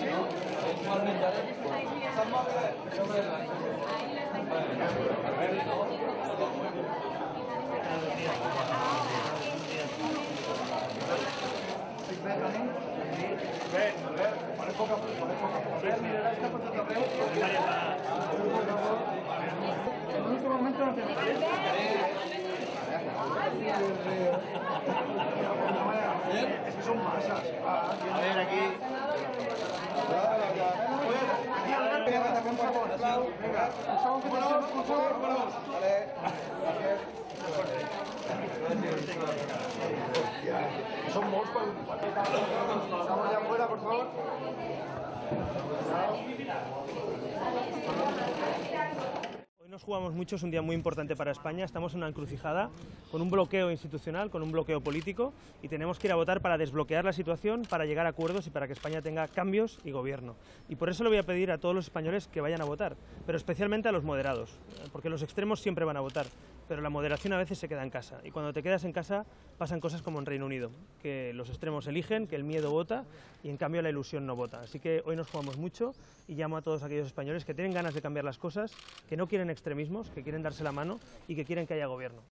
En otro momento no te metes. Es que son masas. A ver, aquí. Venga, por favor. Vale. Son moscas. Estamos de afuera, por favor. Hoy nos jugamos mucho, es un día muy importante para España, estamos en una encrucijada con un bloqueo institucional, con un bloqueo político y tenemos que ir a votar para desbloquear la situación, para llegar a acuerdos y para que España tenga cambios y gobierno. Y por eso le voy a pedir a todos los españoles que vayan a votar, pero especialmente a los moderados, porque los extremos siempre van a votar, pero la moderación a veces se queda en casa y cuando te quedas en casa pasan cosas como en Reino Unido, que los extremos eligen, que el miedo vota y en cambio la ilusión no vota. Así que hoy nos jugamos mucho y llamo a todos aquellos españoles que tienen ganas de cambiar las cosas, que no quieren extremismos, que quieren darse la mano y que quieren que haya gobierno.